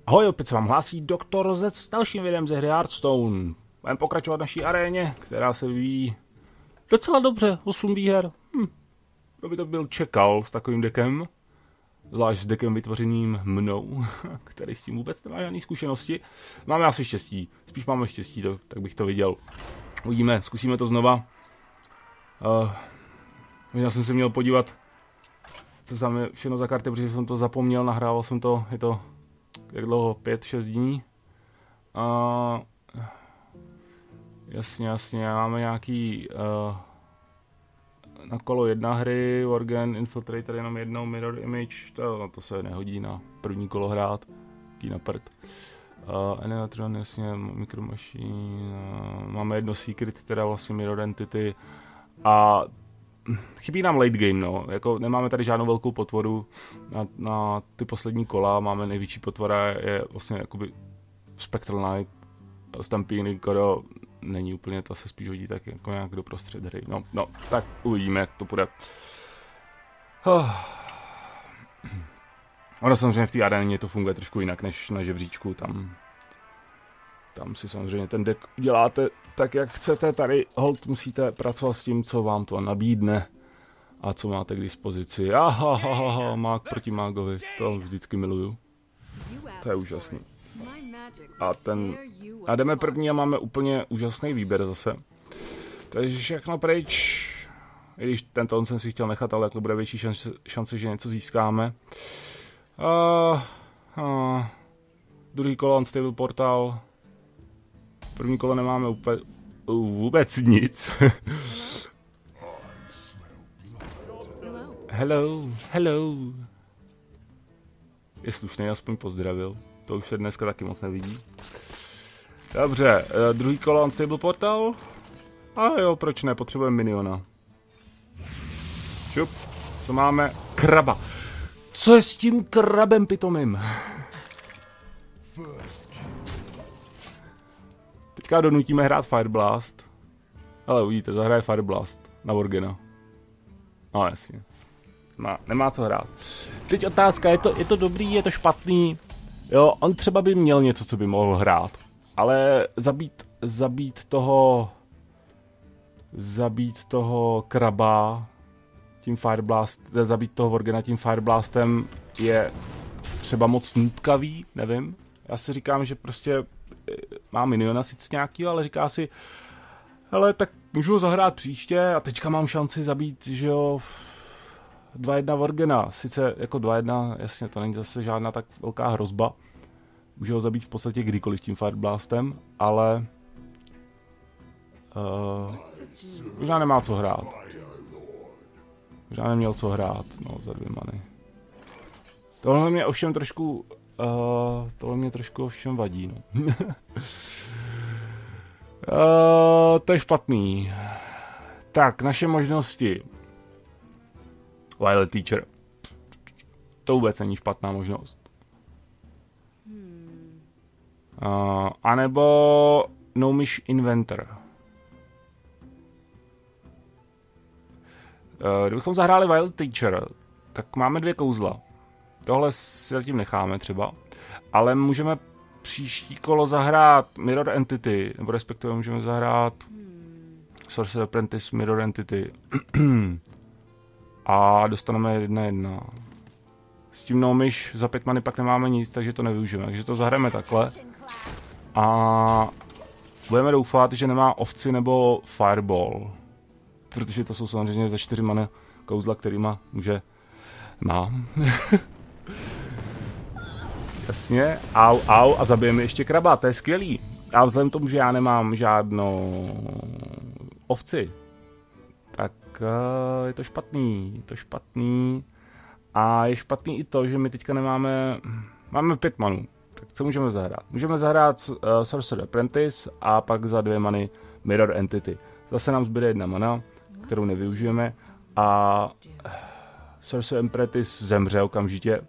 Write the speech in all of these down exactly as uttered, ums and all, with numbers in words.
Ahoj, opět se vám hlásí doktor Z s dalším videem ze hry Hearthstone. Budeme pokračovat v naší aréně, která se vyvíjí docela dobře, osm výher. Hm. Kdo by to byl čekal s takovým dekem, zvlášť s dekem vytvořeným mnou, který s tím vůbec nemá žádné zkušenosti. Máme asi štěstí, spíš máme štěstí, to, tak bych to viděl. Uvidíme, zkusíme to znova. Uh, možná jsem se měl podívat, co tam je všechno za karty, protože jsem to zapomněl, nahrával jsem to, je to jak dlouho, pět, šest dní. Uh, jasně, jasně, máme nějaký uh, na kolo jedna hry, Worgen, Infiltrator jenom jednou, Mirror Image, to, no, to se nehodí na první kolo hrát, ký na prd. Uh, Eneatron, jasně, Micro Machine, uh, máme jedno Secret, teda vlastně Mirror Entity a chybí nám late game, no, jako nemáme tady žádnou velkou potvoru na, na ty poslední kola, máme největší potvora, je vlastně jakoby Spectral Knight, Stampede, Koro, není úplně, to se spíš hodí tak jako nějak do prostřed hry, no, no, tak uvidíme, jak to půjde. Oh. Ono samozřejmě v té aréně to funguje trošku jinak než na žebříčku, tam, tam si samozřejmě ten deck uděláte tak, jak chcete, tady hold musíte pracovat s tím, co vám to nabídne a co máte k dispozici. Ahahaha, mák proti mágovi, to vždycky miluju. To je úžasný. A ten, a jdeme první a máme úplně úžasný výběr zase. Takže všechno pryč. I když ten tón jsem si chtěl nechat, ale jako bude větší šance, šance že něco získáme. Uh, uh, druhý kolo Unstable Portal. První kolo nemáme úplně, vůbec nic. Hello, hello. Je slušný, aspoň pozdravil. To už se dneska taky moc nevidí. Dobře, uh, druhý kolo Unstable Portal. A jo, proč ne, potřebujeme miniona. Šup, co máme? Kraba. Co je s tím krabem pitomým? Teďka donutíme hrát Fireblast. Ale uvidíte, zahraje Fireblast na Worgena. No jasně. Má, nemá co hrát. Teď otázka, je to, je to dobrý, je to špatný? Jo, on třeba by měl něco, co by mohl hrát. Ale zabít, zabít toho... Zabít toho kraba... tím Fireblast, zabít toho Worgena tím Fireblastem je třeba moc nutkavý, nevím. Já si říkám, že prostě má miniona sice nějaký, ale říká si, hele, tak můžu ho zahrát příště a teďka mám šanci zabít, že jo, dva jedna Worgena. Sice jako dva jedna, jasně, to není zase žádná tak velká hrozba. Můžu ho zabít v podstatě kdykoliv tím Fireblastem, ale uh, možná nemá co hrát. Možná neměl co hrát, no, za dvě many. Tohle mě ovšem trošku, uh, tohle mě trošku ovšem vadí, no. uh, to je špatný. Tak, naše možnosti. Violet Teacher. To vůbec není špatná možnost. Uh, anebo Gnomish Inventor. Kdybychom zahráli Violet Teacher, tak máme dvě kouzla. Tohle si zatím necháme třeba. Ale můžeme příští kolo zahrát Mirror Entity, nebo respektive můžeme zahrát Sorcerer Apprentice Mirror Entity. A dostaneme jedna jedna. S tím Gnomish za pět many pak nemáme nic, takže to nevyužijeme. Takže to zahrajeme takhle. A budeme doufat, že nemá ovci nebo Fireball. Protože to jsou samozřejmě za čtyři many kouzla, kterýma může... Má. Jasně. Au, au. A zabijeme ještě kraba. To je skvělý. A vzhledem k tomu, že já nemám žádnou ovci, tak uh, je to špatný. Je to špatný. A je špatný i to, že my teďka nemáme... Máme pět manů. Tak co můžeme zahrát? Můžeme zahrát uh, Sorcerer Apprentice a pak za dvě many Mirror Entity. Zase nám zbyde jedna mana, kterou nevyužijeme, a Sorcerer Apprentice zemře okamžitě.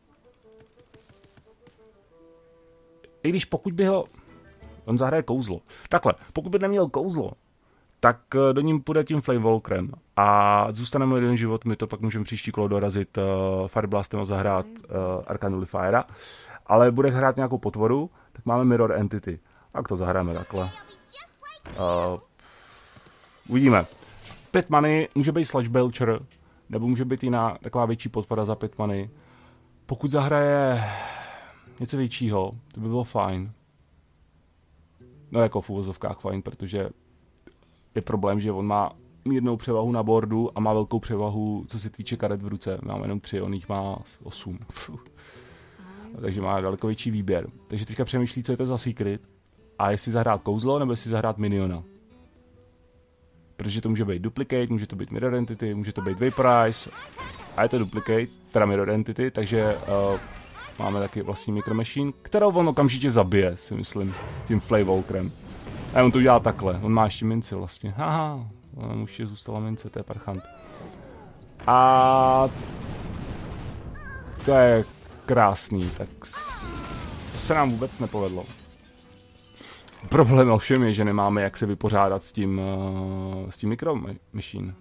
I když pokud by ho... On zahraje kouzlo. Takhle, pokud by neměl kouzlo, tak do ním půjde tím Flamewalkerem a zůstane mu jeden život, my to pak můžeme příští kolo dorazit uh, Fireblastem a zahrát uh, Arcane Nullifiera. ale bude hrát nějakou potvoru, tak máme Mirror Entity. Tak to zahrajeme takhle. Uh, uvidíme. Pět many může být Sludge Belcher, nebo může být jiná taková větší potvora za pět many. Pokud zahraje něco většího, to by bylo fajn. No jako v uvozovkách fajn, protože je problém, že on má mírnou převahu na boardu a má velkou převahu, co se týče karet v ruce. Mám jenom tři, on jich má osm. Takže má daleko větší výběr. Takže teďka přemýšlí, co je to za secret a jestli zahrát kouzlo, nebo jestli zahrát miniona. Protože to může být duplicate, může to být mirror entity, může to být vaporize a je to duplicate, teda mirror entity, takže uh, máme taky vlastní micro machine, kterou on okamžitě zabije, si myslím, tím Flaywalkerem. A on to udělá takhle, on má ještě minci vlastně, haha, on už je zůstala mince, to je parchant. A to je krásný, tak to se nám vůbec nepovedlo. Problém ovšem je, že nemáme jak se vypořádat s tím, uh, s tím micro machine.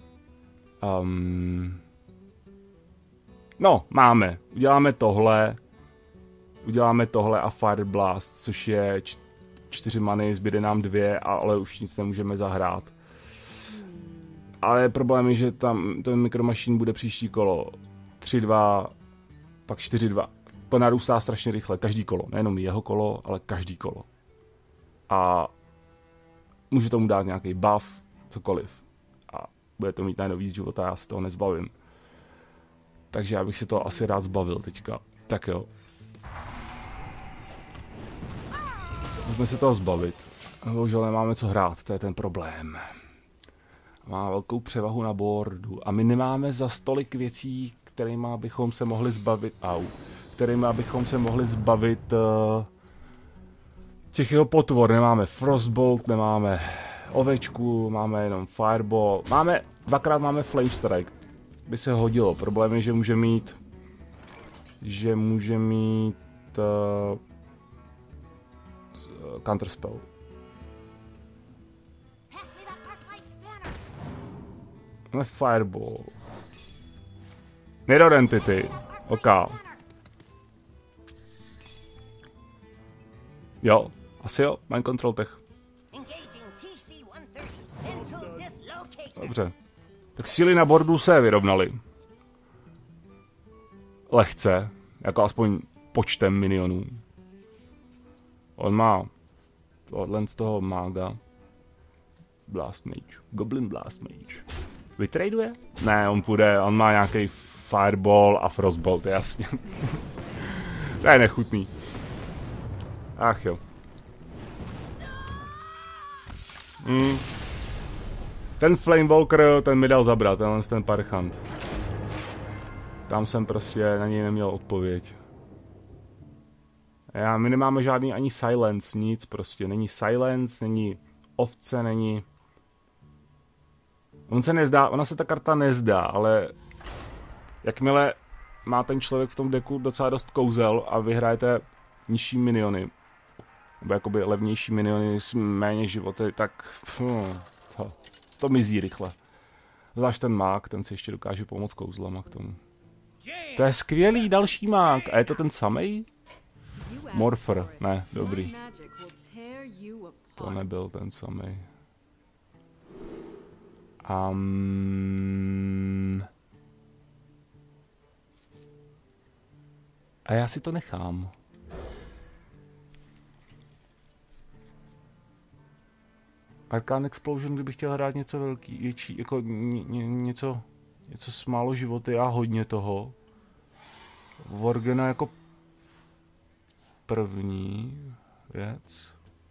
Um, no, máme. Uděláme tohle. Uděláme tohle a Fire Blast, což je č- čtyři many, zbyde nám dvě, ale už nic nemůžeme zahrát. Ale problém je, že tam ten micro machine bude příští kolo tři dva, pak čtyři dva. To narůstá strašně rychle, každý kolo. Nejenom jeho kolo, ale každý kolo. A může tomu dát nějaký buff, cokoliv. A bude to mít najednou víc života, já se toho nezbavím. Takže já bych si to asi rád zbavil teďka. Tak jo. Můžeme se toho zbavit. Bohužel nemáme co hrát, to je ten problém. Má velkou převahu na boardu a my nemáme za stolik věcí, kterými bychom se mohli zbavit. Au. Kterými bychom se mohli zbavit... Uh, těch jeho potvor, nemáme Frostbolt, nemáme ovečku, máme jenom Fireball, máme, dvakrát máme Flame Strike, by se hodilo, problém je, že může mít, že může mít uh, Counterspell. Máme Fireball. Mirror Entity, ok. Jo. Asi jo, Mind Control Tech. Dobře. Tak síly na bordu se vyrovnaly. Lehce, jako aspoň počtem minionů. On má tohle z toho mága. Blast Mage. Goblin Blast Mage. Vytraduje? Ne, on půjde, on má nějaký Fireball a Frostbolt, jasně. To je nechutný. Ach jo. Hmm. Ten Flamewalker, ten mi dal zabrat, tenhle ten parchant. Tam jsem prostě na něj neměl odpověď. Já, my nemáme žádný ani silence, nic prostě. Není silence, není ovce, není... On se nezdá, ona se ta karta nezdá, ale... Jakmile má ten člověk v tom deku docela dost kouzel a vyhrajete nižší miniony, nebo jakoby levnější miniony s méně životy, tak pfuh, to, to mizí rychle. Zvlášť ten mák, ten si ještě dokáže pomoct kouzlama k tomu. To je skvělý, další mák. A je to ten samej? Morpher, ne, dobrý. To nebyl ten samej. Um... A já si to nechám. Arcane Explosion, kdybych chtěl hrát něco velký, větší, jako ně, ně, něco, něco s málo životy a hodně toho. Worgena jako první věc.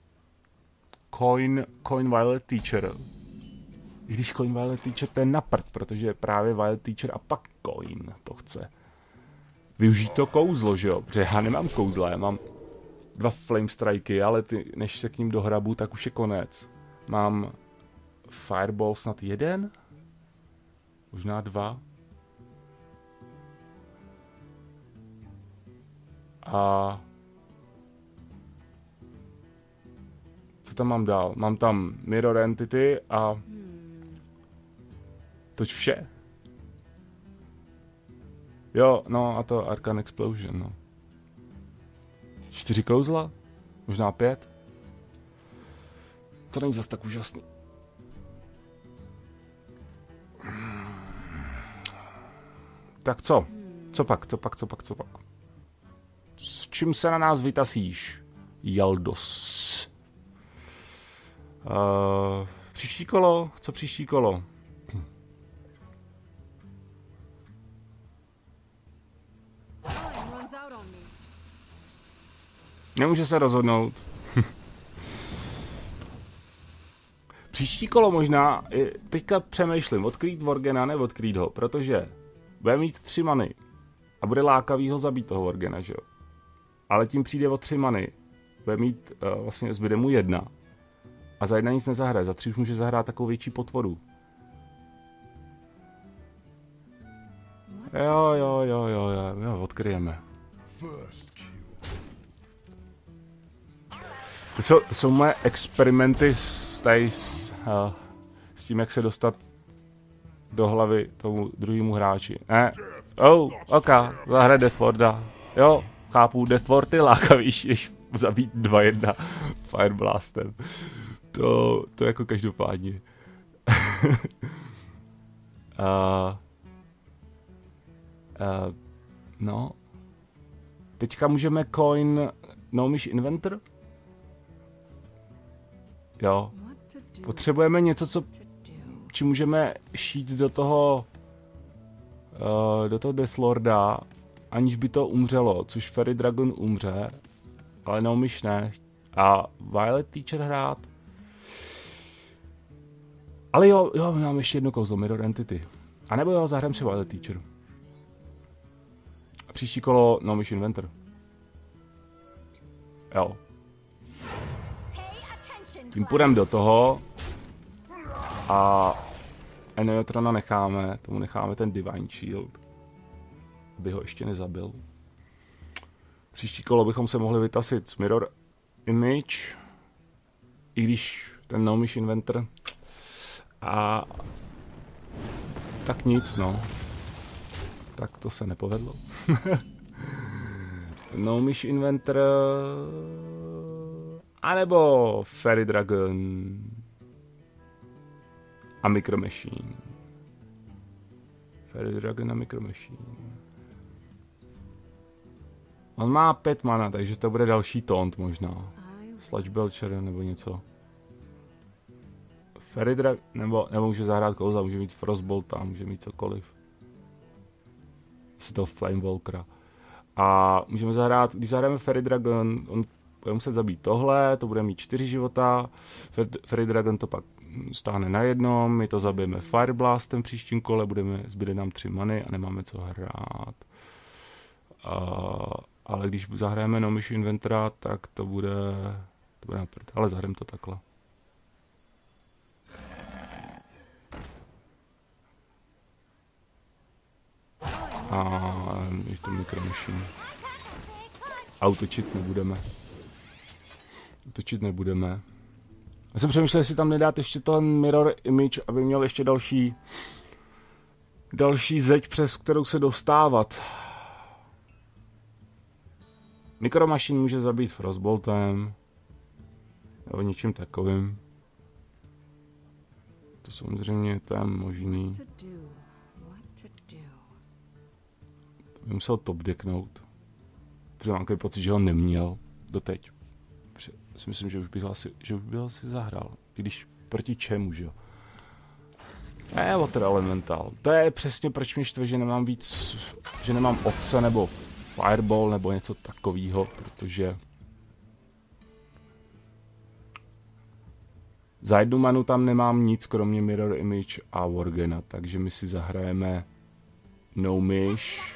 Coin, Coin Violet Teacher. I když Coin Violet Teacher to je na prd, protože právě Violet Teacher a pak Coin to chce. Využít to kouzlo, že jo? Protože já nemám kouzla, já mám dva Flame Striky, ale ty, než se k ním dohrabu, tak už je konec. Mám Fireball snad jeden? Možná dva. A... Co tam mám dál? Mám tam Mirror Entity a... Toť vše. Jo, no a to Arcane Explosion, no. Čtyři kouzla? Možná pět? To není zas tak úžasný. Tak co? Co pak, co pak, co pak, co pak? S čím se na nás vytasíš, Jaldos? Uh, příští kolo? Co příští kolo? Nemůže se rozhodnout. Příští kolo možná, teďka přemýšlím, odkrýt Worgena nebo odkrýt ho, protože bude mít tři many a bude lákavý ho zabít toho Worgena, že jo? Ale tím přijde o tři many, bude mít, uh, vlastně zbyde mu jedna a za jedna nic nezahraje, za tři už může zahrát takovou větší potvoru. Jo, jo, jo, jo, jo, jo, odkryjeme. To jsou, to jsou moje experimenty s, tady s, uh, s tím, jak se dostat do hlavy tomu druhému hráči. Ne, oh, ok, zahraje Death Lorda. Jo, chápu, Death Lord je lákavější, než zabít dva jedna Fireblastem. To, to jako každopádně. uh, uh, no. Teďka můžeme coin Gnomish Inventor? Jo. Potřebujeme něco, co či můžeme šít do toho uh, do toho Death Lorda, aniž by to umřelo, což Fairy Dragon umře, ale Gnomish ne. A Violet Teacher hrát. Ale jo, jo, mám ještě jedno kouzlo, Mirror Entity. A nebo jo, zahrám si Violet Teacher. A příští kolo Gnomish Inventor. Jo. Tím půjdeme do toho a Enojotrona necháme, tomu necháme ten Divine Shield, aby ho ještě nezabil. Příští kolo bychom se mohli vytasit s Mirror Image, i když ten Gnomish Inventor. A tak nic, no. Tak to se nepovedlo. Gnomish Inventor anebo Fairy Dragon a Micro Machine. Fairy Dragon a Micro Machine. On má pět mana, takže to bude další taunt možná. Sludge Belcher nebo něco. Fairy Dragon, nebo, nebo může zahrát kouzla, může mít Frostbolta, může mít cokoliv. Z toho Flamewalkera. A můžeme zahrát, když zahrajeme Fairy Dragon, on bude muset zabít tohle, to bude mít čtyři života, Fairy Dragon to pak stáhne na jednom, my to zabijeme Fireblastem v příštím kole, budeme, zbyde nám tři many a nemáme co hrát. A, ale když zahrajeme Gnomish Inventora, tak to bude, to bude naprd, ale zahrajeme to takhle. A ještě to Micro Machine. A utočit nebudeme. Utočit nebudeme. Já jsem přemýšlel, jestli tam nedát ještě ten Mirror Image, aby měl ještě další další zeď, přes kterou se dostávat. Micro Machine může zabít Frostboltem nebo něčím takovým. To samozřejmě to je možný. To by musel top decknout. Protože mám takový pocit, že ho neměl doteď. Protože si myslím, že už bych ho asi, že už bych ho asi zahrál. I když proti čemu, že jo. Ne, Water Elemental. To je přesně proč mě štve, že nemám víc, že nemám ovce nebo Fireball nebo něco takového, protože za jednu manu tam nemám nic, kromě Mirror Image a Worgena, takže my si zahrajeme Gnomish.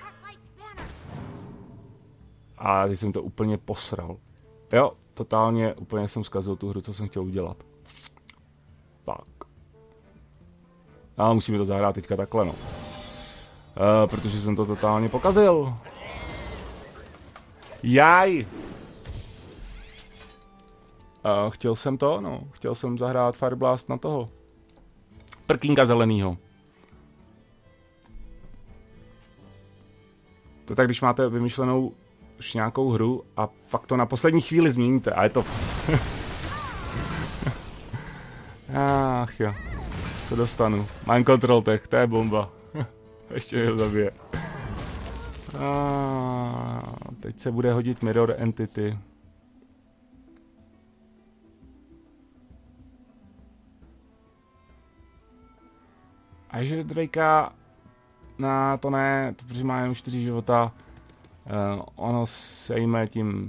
A teď jsem to úplně posral. Jo, totálně, úplně jsem zkazil tu hru, co jsem chtěl udělat. Tak. A musíme to zahrát teďka takhle, no. Uh, protože jsem to totálně pokazil. Jaj! Uh, chtěl jsem to, no. Chtěl jsem zahrát Fireblast na toho. Prkínka zelenýho. To tak, když máte vymyšlenou už nějakou hru a fakt to na poslední chvíli změníte a je to... Ach jo, to dostanu. Mind control tech, to je bomba. Ještě ho zabije. A teď se bude hodit Mirror Entity. A že Drakea, na to ne, to protože má jenom čtyři života, uh, ono sejme tím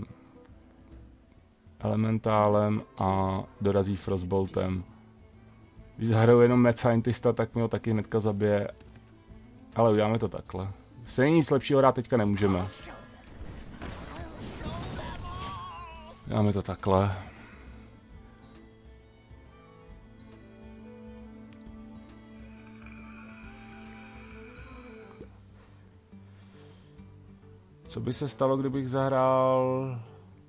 elementálem a dorazí Frostboltem. Když zahraju jenom Mad Scientista, tak mi ho taky hnedka zabije, ale uděláme to takhle. Stejně nic lepšího hrát teďka nemůžeme. Uděláme to takhle. Co by se stalo, kdybych zahrál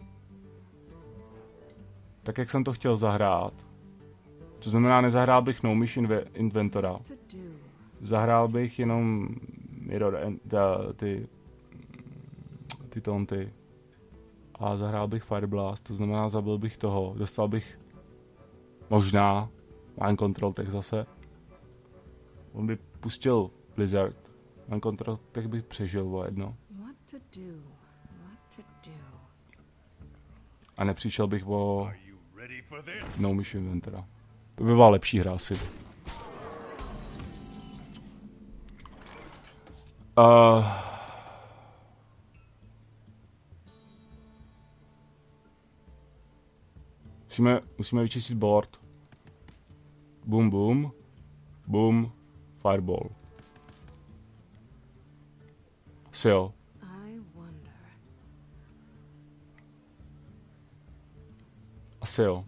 tak, jak jsem to chtěl zahrát? To znamená, nezahrál bych No Mission Inventora. Zahrál bych jenom Mirror, ty ty tonty. A zahrál bych Fire Blast, to znamená, zabil bych toho. Dostal bych možná Mind Control Tech zase. On by pustil Blizzard. Mind Control Tech bych přežil o jedno. A nepřišel bych o No Mission Inventora. To by byla lepší hra asi. Uh, musíme, musíme vyčistit board. Boom, boom. Boom. Fireball. Asi jo. Asi jo.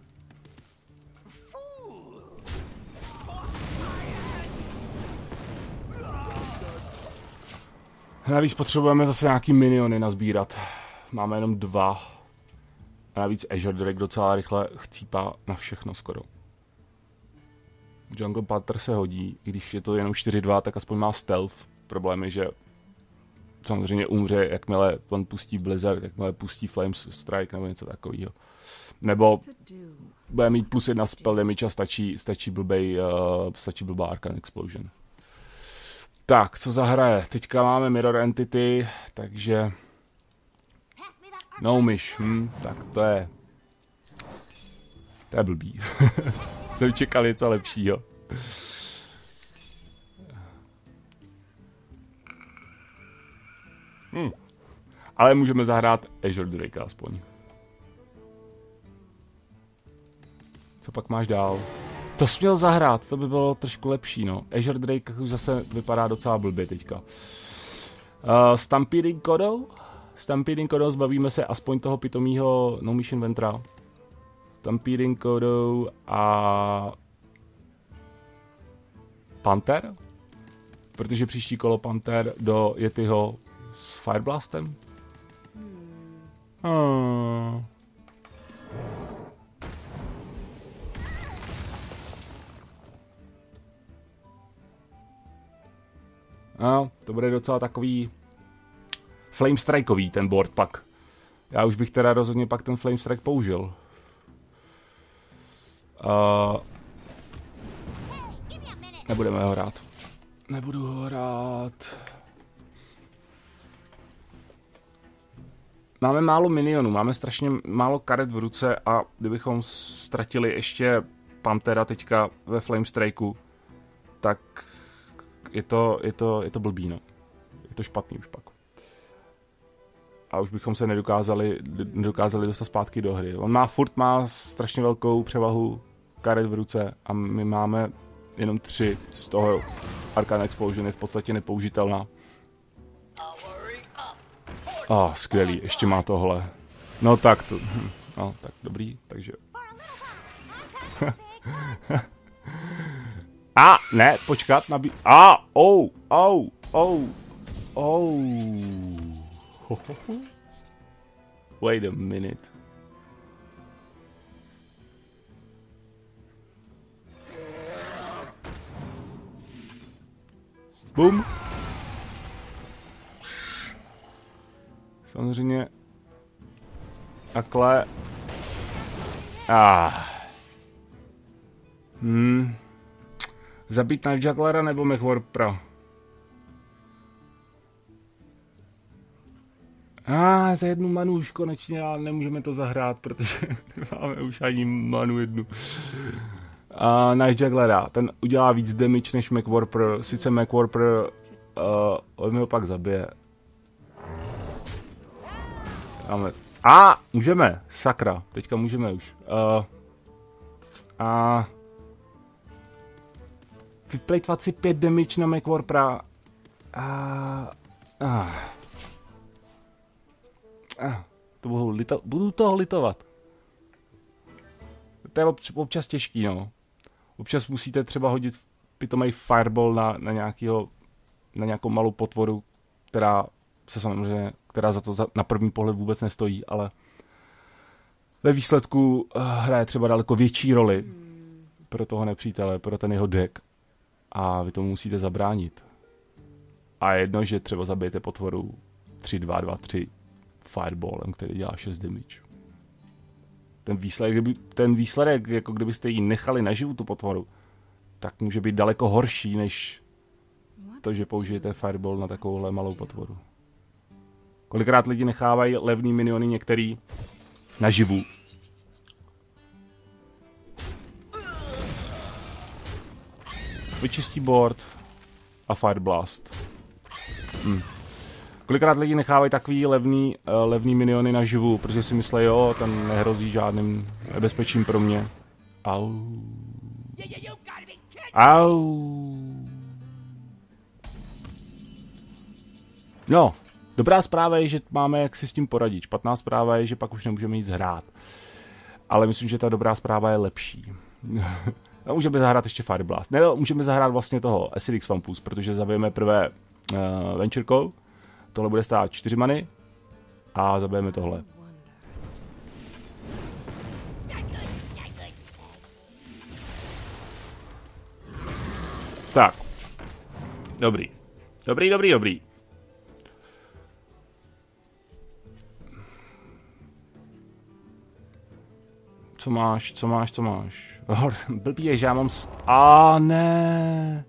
Navíc potřebujeme zase nějaký miniony nazbírat. Máme jenom dva. A navíc Azure Drake docela rychle chcípá na všechno skoro. Jungle Panther se hodí, i když je to jenom čtyři dva, tak aspoň má stealth. Problém je, že samozřejmě umře, jakmile on pustí Blizzard, jakmile pustí Flame Strike nebo něco takového. Nebo bude mít plus jedna spell damage a stačí, stačí, blbej, uh, stačí blbá Arcane Explosion. Tak, co zahraje? Teďka máme Mirror Entity, takže... No myš, hm, tak to je... To je blbý. Jsem čekal něco lepšího. Hm. Ale můžeme zahrát Azure Drake aspoň. Co pak máš dál? To jsi měl zahrát, to by bylo trošku lepší, no. Azure Drake už zase vypadá docela blbě teďka. Uh, Stampeding Kodo? Stampeding Kodo, zbavíme se aspoň toho pitomýho No Mission Inventora. Stampeding Kodo a... Panther? Protože příští kolo Panther do Yetiho s Fireblastem? Hmm. No, to bude docela takový Flame Strikeový ten board pak. Já už bych teda rozhodně pak ten Flame Strike použil. Uh, nebudeme ho hrát. Nebudu ho hrát. Máme málo minionů, máme strašně málo karet v ruce a kdybychom ztratili ještě Panthera teďka ve Flame Strikeu, tak je to, je to, je to blbý, no. Je to špatný už pak. A už bychom se nedokázali, nedokázali dostat zpátky do hry. On má furt má strašně velkou převahu karet v ruce a my máme jenom tři z toho. Arcane Explosion je v podstatě nepoužitelná. Ah, oh, skvělý, ještě má tohle. No tak to, no tak dobrý, takže. A, ne, počkat, nabí... A, oh, oh, oh, oh. Wait a minute. Boom. Samozřejmě Takhle. Ah. Hmm. Zabít na Jugglera nebo MechWarpera? A ah, za jednu manu už konečně, ale nemůžeme to zahrát, protože máme už ani manu jednu. A náš Jugglera, ten udělá víc damage než MechWarper, sice MechWarper uh, on mi ho pak zabije. Máme. A ah, můžeme, sakra, teďka můžeme už. Uh, a vyplejtvat si pět damage na MechWarpera. A ah. Ah, to budu, lito, budu toho litovat. To je občas těžký, no. Občas musíte třeba hodit pitomej fireball na, na, nějakýho, na nějakou malou potvoru, která se samozřejmě, která za to za, na první pohled vůbec nestojí, ale ve výsledku uh, hraje třeba daleko větší roli pro toho nepřítele, pro ten jeho deck. A vy tomu musíte zabránit. A jedno, že třeba zabijete potvoru tři dva dva tři fireballem, který dělá šest damage. Ten výsledek, kdyby, ten výsledek, jako kdybyste ji nechali naživu tu potvoru, tak může být daleko horší, než to, že použijete fireball na takovouhle malou potvoru. Kolikrát lidi nechávají levný miniony některý naživu. Vyčistí board a fireblast. Hm. Kolikrát lidi nechávají takový levný, uh, levný miniony naživu, protože si myslí, jo, ten nehrozí žádným nebezpečím pro mě. Au. Au. No, dobrá zpráva je, že máme jak si s tím poradit. Špatná zpráva je, že pak už nemůžeme nic hrát. Ale myslím, že ta dobrá zpráva je lepší. No, můžeme zahrát ještě Fireblast. Ne, můžeme zahrát vlastně toho Acidic Swampus, protože zabijeme prvé uh, Venturekou. Tohle bude stát čtyři many. A zabijeme tohle. Tak. Dobrý. Dobrý, dobrý, dobrý. Co máš, co máš, co máš? Blbý je, že já mám s... A ne.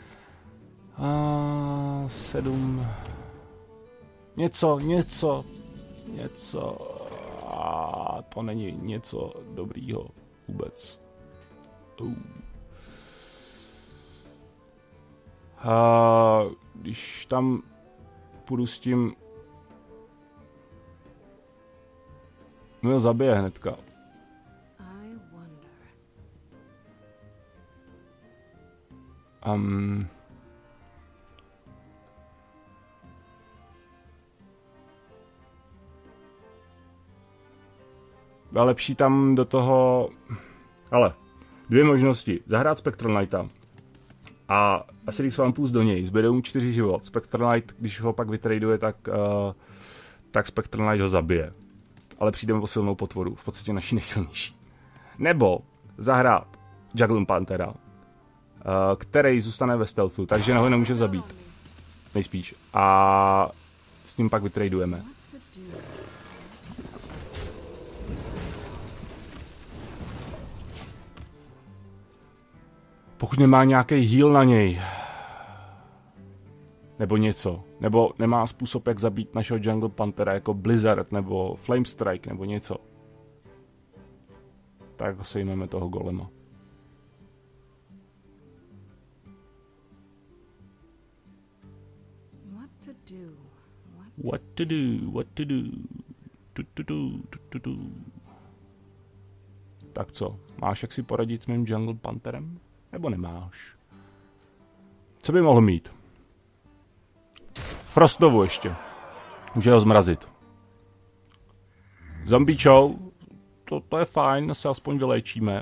A sedm. Něco, něco. Něco. A to není něco dobrýho vůbec. Uh. A když tam půjdu s tím... Mě ho zabije hnedka. Um, a lepší tam do toho... Ale, dvě možnosti. Zahrát Spectral Knighta a Acidic Swampus do něj. Zbydou mu čtyři život. Spectral Knight, když ho pak vytraduje, tak, uh, tak Spectral Knight ho zabije. Ale přijdeme o silnou potvoru. V podstatě naší nejsilnější. Nebo zahrát Juggling Panthera, který zůstane ve stealthu, takže ho nemůže zabít. Nejspíš. A s ním pak vytradujeme. Pokud nemá nějaký heal na něj. Nebo něco. Nebo nemá způsob, jak zabít našeho Jungle Panthera jako Blizzard nebo Flame Strike nebo něco. Tak sejmeme toho golema. What to do, what to do, tu, tu, tu, tu, tu, tu. Tak co, máš jak si poradit s mým Jungle Pantherem? Nebo nemáš? Co by mohl mít? Frostovu ještě. Může ho zmrazit. Zombie Chow, to, to je fajn, se aspoň vylečíme.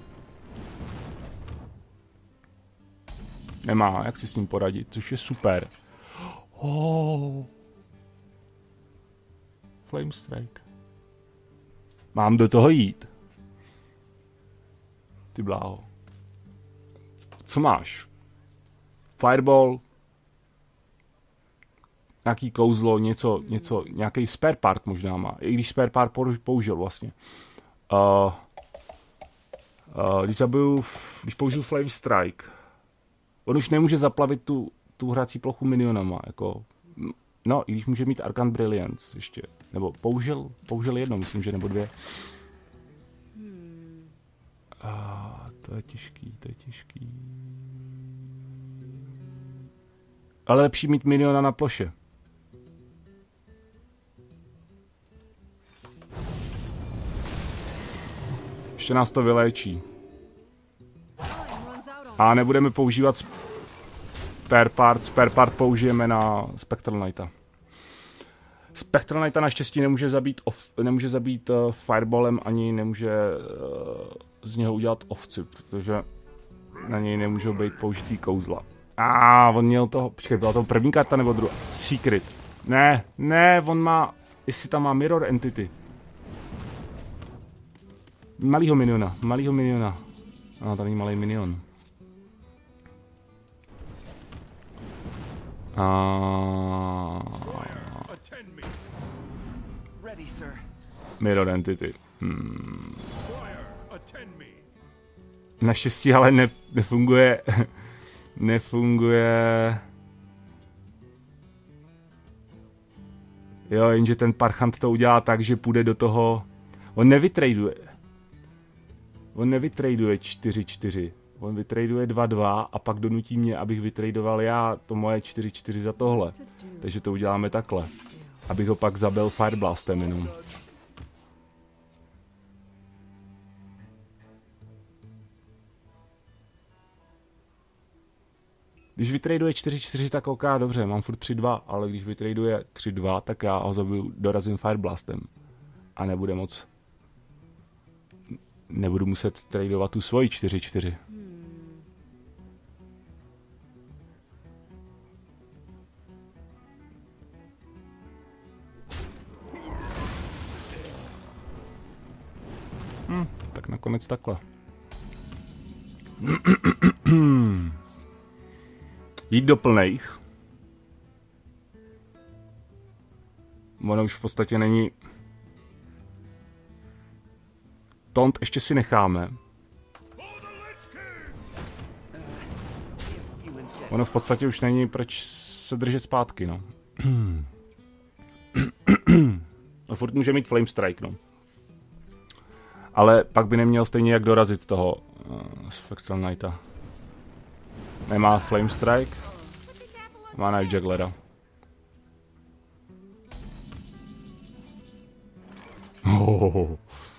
Nemá, jak si s ním poradit, což je super. Oh. Flame Strike. Mám do toho jít. Ty bláho. Co máš? Fireball. nějaký kouzlo, něco, něco, nějaký spare part možná má. I když spare part použil vlastně. Uh, uh, když zabiju, když použiju Flame Strike, on už nemůže zaplavit tu, tu hrací plochu minionama, jako, no, i když může mít Arcane Brilliance ještě, nebo použil, použil jedno, myslím, že nebo dvě. Uh, to je těžký, to je těžký. Ale lepší mít miniona na ploše. Ještě nás to vyléčí. A nebudeme používat spare part. Spare part použijeme na Spectral Knighta. Spectral Knighta naštěstí nemůže zabít, off, nemůže zabít uh, fireballem, ani nemůže uh, z něho udělat ovci, protože na něj nemůžou být použitý kouzla. A on měl toho, počkej, byla to první karta nebo druhá? Secret. Ne, ne, on má, jestli tam má Mirror Entity. Malýho miniona, malýho miniona. A tady malý minion. A... Mirror Entity. Hmm. Naštěstí ale ne, nefunguje... nefunguje... Jo, jenže ten parchant to udělá tak, že půjde do toho... On nevytraduje. On nevytraduje čtyři čtyři. On vytraduje dva dva a pak donutí mě, abych vytradoval já to moje čtyři čtyři za tohle. Takže to uděláme takhle. Abych ho pak zabil Fireblastem jenom. Když vytraduje čtyři čtyři, tak ok, dobře, mám furt tři dva, ale když vytraduje tři dva, tak já ho zabiju, dorazím Fireblastem. A nebude moc... Nebudu muset tradovat tu svoji čtyři čtyři. Hm, tak nakonec takhle. Jít do plnejch. Ono už v podstatě není... Taunt ještě si necháme. Ono v podstatě už není proč se držet zpátky, no. A furt může mít Flame Strike, no. Ale pak by neměl stejně jak dorazit toho uh, Spectral Knighta. Nemá Flame Strike. Má Knife Jugglera. Oh.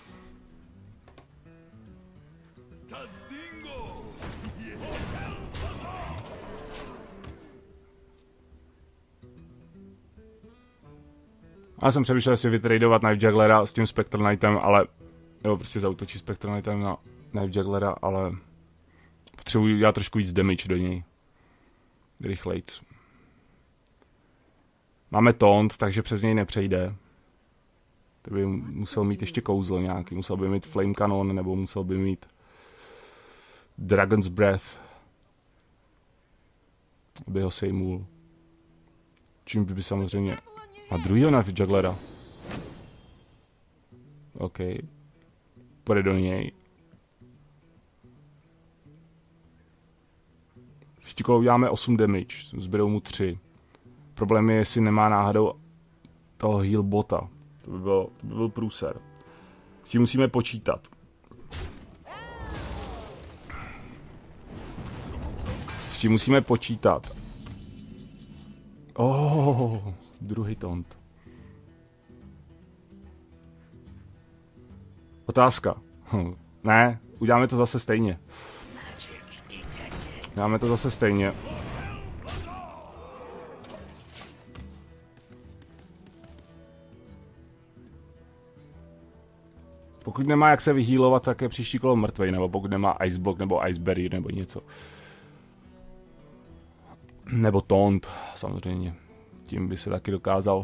Já jsem přemýšlel si vytradovat Knife Jugglera s tím Spectral Knightem, ale... Jo, prostě zautočí Spectral Knightem na Knife Jugglera, ale... Potřebuji já trošku víc damage do něj. Rychlejc. Máme taunt, takže přes něj nepřejde. To by musel mít ještě kouzlo nějaký. Musel by mít Flame Cannon, nebo musel by mít... Dragon's Breath. Aby ho sejmul. Čím by, by samozřejmě... A druhýho Knife Jugglera. OK. Půjde do něj. Štikolou uděláme osm damage. Zbydou mu tři. Problém je, jestli nemá náhodou toho heal bota. To by byl, to by byl průser. S tím musíme počítat. S tím musíme počítat. Oh, druhý taunt. Otázka. Hm. Ne, uděláme to zase stejně. Uděláme to zase stejně. Pokud nemá jak se vyhýlovat, tak je příští kolo mrtvej, nebo pokud nemá Iceblock nebo Iceberry nebo něco. Nebo taunt, samozřejmě. Tím by se taky dokázal.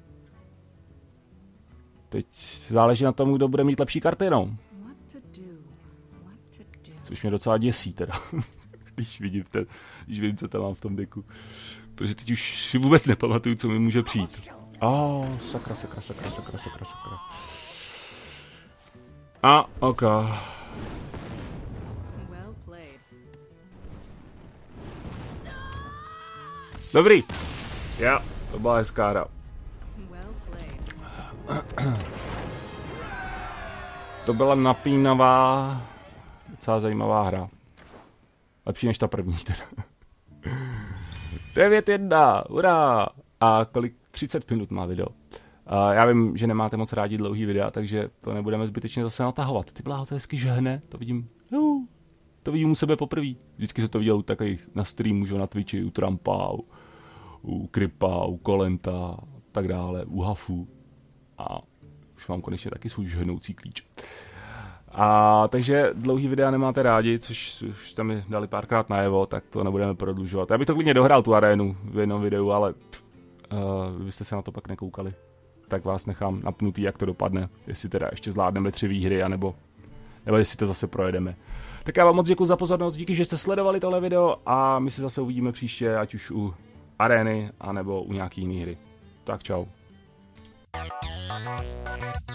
Teď záleží na tom, kdo bude mít lepší karty, no. Což mě docela děsí teda. když vidím ten, když vím, co tam mám v tom deku. Protože teď už si vůbec nepamatuju, co mi může přijít. Oh, sakra, sakra, sakra, sakra, sakra, sakra. A, ok. Dobrý. Já, to byla hezká hra. To byla napínavá, docela zajímavá hra. Lepší než ta první teda. devět jedna, hurá! A kolik? třicet minut má video. A já vím, že nemáte moc rádi dlouhý videa, takže to nebudeme zbytečně zase natahovat. Ty bláho, to hezky žehne, to vidím. No, to vidím u sebe poprvé. Vždycky se to viděl u takových na streamu, že na Twitchi, u Trumpa, u, u Kripa, u Kolenta, tak dále, u Hafu. A už mám konečně taky svůj žhnoucí klíč. A takže dlouhý videa nemáte rádi, což už tam mi dali párkrát najevo, tak to nebudeme prodlužovat. Já bych to klidně dohrál tu arénu v jednom videu, ale uh, vy byste se na to pak nekoukali. Tak vás nechám napnutý, jak to dopadne. Jestli teda ještě zvládneme tři výhry, anebo, nebo jestli to zase projedeme. Tak já vám moc děkuji za pozornost, díky, že jste sledovali tohle video a my se zase uvidíme příště, ať už u arény, anebo u nějaký jiný hry. Tak čau.